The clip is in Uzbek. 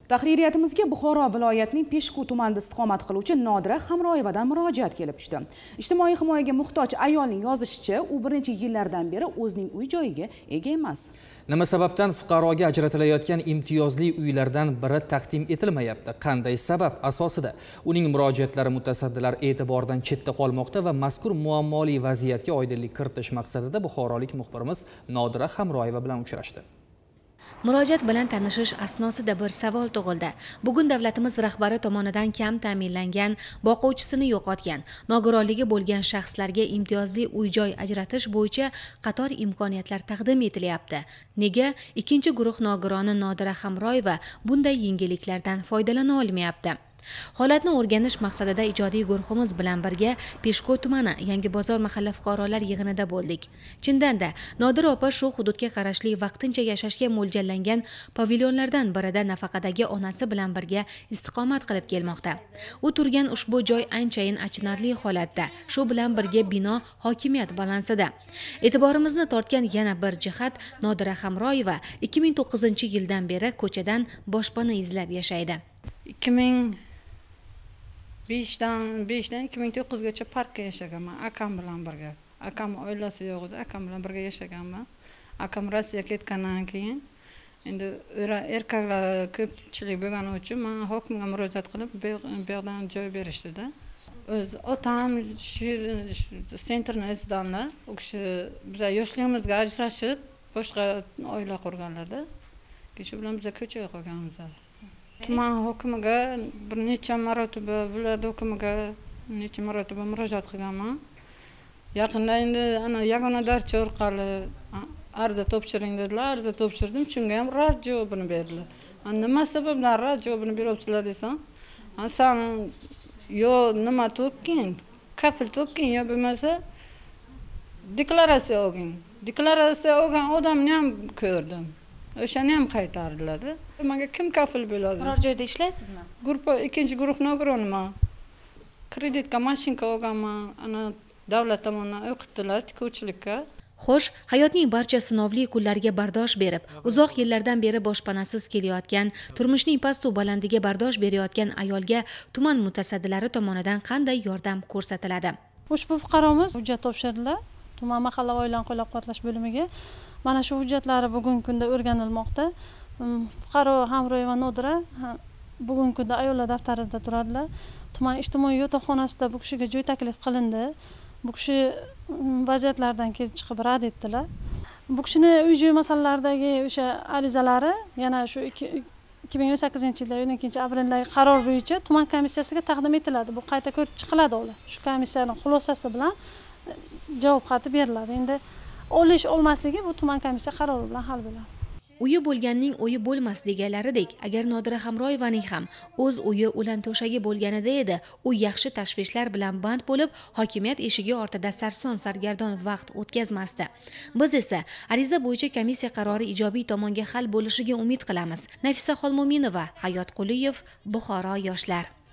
Tahririyatimizga Buxoro viloyatining Peshku tumanida istiqomat qiluvchi Nodira Hamroyevadan murojaat kelib tushdi. Ijtimoiy himoyaga muhtoj ayolning yozishicha, u bir necha yillardan beri o'zining uy joyiga ega emas. Nima sababdan fuqaroga ajratilayotgan imtiyozli uylardan biri taqdim etilmayapti? Qanday sabab asosida uning murojaatlari mutasaddilar e'tiboridan chetda qolmoqda va mazkur muammoli vaziyatga oydinlik kiritish maqsadida buxorolik muxbirimiz Nodira Hamroyeva bilan uchrashdi. Murojaat bilan tanishish asnosida bir savol tug'ildi. Bugun davlatimiz rahbari tomonidan kam ta'minlangan, boquvchisini yo'qotgan, nogironligi bo'lgan shaxslarga imtiyozli uy-joy ajratish bo'yicha qator imkoniyatlar taqdim etilyapti. Nega ikkinchi guruh nogironi Nodira Hamroyeva bunday yengilliklardan foydalana olmayapti? Holatni o'rganish maqsadida ijodiy guruhimiz bilan birga Peshku tumani Yangi bozor mahalla fuqarolar yig'inida bo'ldik. Chindanda Nodira opa shu hududga qarashli vaqtincha yashashga mo'ljallangan pavilyonlardan birida nafaqadagi onasi bilan birga istiqomat qilib kelmoqda. U turgan ushbu joy anchayin achinarli holatda. Shu bilan birga bino hokimiyat balansida. E'tiborimizni tortgan yana bir jihat, Nodira Hamroyeva 2009-yildan beri ko'chadan boshpana izlab yashaydi. 2005dan 2009gacha parkda yashaganman akam bilan birga. Akam oilasi yo'q edi, akam bilan birga yashaganman. Akam Rossiyaga ketgandan keyin endi erkaklar ko'pchilik bo'lgani uchun men hokimga murojaat qilib, bu yerdan joy berishdi-da. O'z otam shu sentrni o'zidanlar, u kishi biz yoshligimizga ajrashib, boshqa oila qurganlar-da. Shu bilan biz ko'chaga qolganmiz. Tuman hokimiga bir necha marotaba, viloyat hokimiga necha marotaba murojaat qilganman. Yaqinda endi ana yagona darcha orqali arza topshiring dedilar, arza topshirdim, shunga ham rad javobini berdilar. Nima sababdan rad javobini beryapsizlar desam, san yo nima topgin, kafil topgin yo bo'lmasa deklaratsiya olgin. Deklaratsiya olgan odamni ham ko'rdim. O'shani ham qaytardilar-da. Menga kim kafil bo'ladi? Biror joyda ishlaysizmi? Ikkinchi guruh nogironman. Kreditga mashinka olganman. Ana davlat tomonidan o'qitdilar tikuvchilikka. Xo'sh, hayotning barcha sinovli kunlariga bardosh berib, uzoq yillardan beri boshpanasiz kelayotgan, turmushning past-u balandiga bardosh berayotgan ayolga tuman mutasaddilari tomonidan qanday yordam ko'rsatiladi? Ushbu fuqaromiz hujjat topshirdilar. Tuman mahalla oilalarni qo'llab-quvvatlash bo'limiga. Mana shu hujjatlari bugungi kunda o'rganilmoqda. Fuqaro Hamroyeva Nodira bugungi kunda ayollar daftarida turadilar. Tuman ijtimoiy yotoqxonasida bu kishiga joy taklif qilindi. Bu kishi vaziyatlardan kelib chiqib rad etdilar. Bu kishini uy-joy masalalaridagi o'sha arizalari yana shu 2018-yilda 12-aprelda qaror bo'yicha tuman komissiyasiga taqdim etiladi. Bu qayta ko'rib chiqiladi ular. Shu komissiyaning xulosasi bilan javob xati beriladi. Endi olmasligi bu tuman komissiya qarori bilan hal bo'ladi. Uyi bo'lganning o'yi bo'lmas deganlaridek, agar Nodira Hamroyevaning ham o'z uyi ulan to'shagi bo'lganida edi, u yaxshi tashvishlar bilan band bo'lib, hokimiyat eshigi ortida sarson sargardon vaqt o'tkazmasdi. Biz esa ariza bo'yicha komissiya qarori ijobiy tomonga hal bo'lishiga umid qilamiz. Nafisa Xolmo'minova, Hayot Quliyev, Buxoro yoshlar.